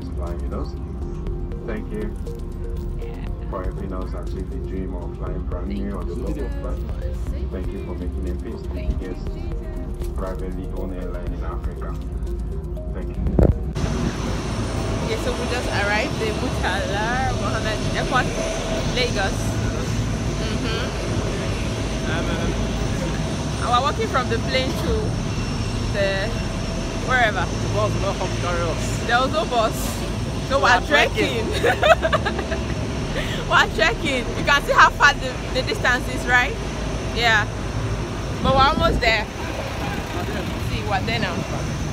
just flying with us. Thank you for helping us achieve the dream of flying brand new on the global flight. Thank you for making it peace the biggest privately owned airline in Africa. Thank you. Okay, so we just arrived in Murtala Mohammed Airport, Lagos. And we're walking from the plane to the wherever. The bus will not come to carry us. There was no bus, so we're trekking. We're trekking. You can see how far the distance is, right? Yeah, but we're almost there. See, we're there now.